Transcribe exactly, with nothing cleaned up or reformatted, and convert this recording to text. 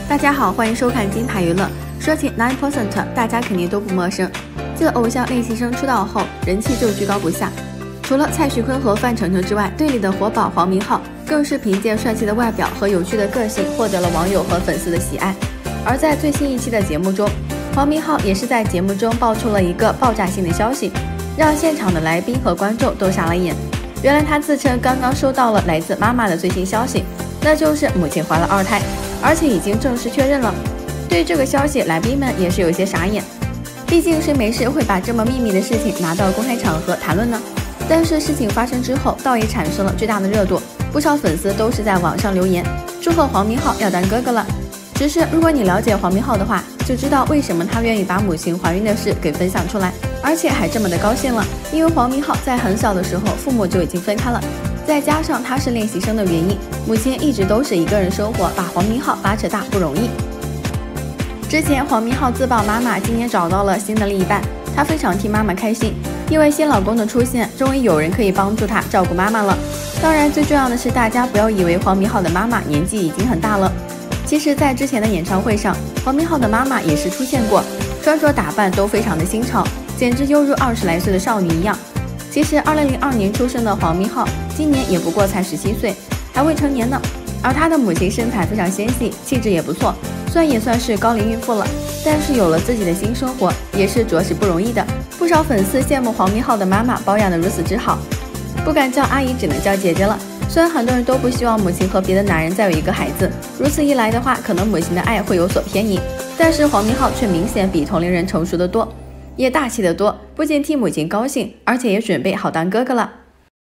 大家好，欢迎收看金牌娱乐。说起 nine percent， 大家肯定都不陌生。自偶像练习生出道后，人气就居高不下。除了蔡徐坤和范丞丞之外，队里的活宝黄明昊更是凭借帅气的外表和有趣的个性，获得了网友和粉丝的喜爱。而在最新一期的节目中，黄明昊也是在节目中爆出了一个爆炸性的消息，让现场的来宾和观众都傻了眼。原来他自称刚刚收到了来自妈妈的最新消息，那就是母亲怀了二胎，而且已经正式确认了。对这个消息，来宾们也是有些傻眼，毕竟谁没事会把这么秘密的事情拿到公开场合谈论呢？但是事情发生之后，倒也产生了巨大的热度，不少粉丝都是在网上留言祝贺黄明昊要当哥哥了。只是如果你了解黄明昊的话，就知道为什么他愿意把母亲怀孕的事给分享出来，而且还这么的高兴了。因为黄明昊在很小的时候父母就已经分开了，再加上他是练习生的原因，母亲一直都是一个人生活，把黄明昊拉扯大不容易。之前黄明昊自曝妈妈今年找到了新的另一半，他非常替妈妈开心，因为新老公的出现，终于有人可以帮助他照顾妈妈了。当然最重要的是，大家不要以为黄明昊的妈妈年纪已经很大了，其实在之前的演唱会上，黄明昊的妈妈也是出现过，穿着打扮都非常的新潮，简直犹如二十来岁的少女一样。其实二零零二年出生的黄明昊今年也不过才十七岁，还未成年呢。而他的母亲身材非常纤细，气质也不错，虽然也算是高龄孕妇了，但是有了自己的新生活也是着实不容易的。不少粉丝羡慕黄明昊的妈妈保养的如此之好，不敢叫阿姨，只能叫姐姐了。虽然很多人都不希望母亲和别的男人再有一个孩子，如此一来的话，可能母亲的爱会有所偏移，但是黄明昊却明显比同龄人成熟得多，也大气得多，不仅替母亲高兴，而且也准备好当哥哥了。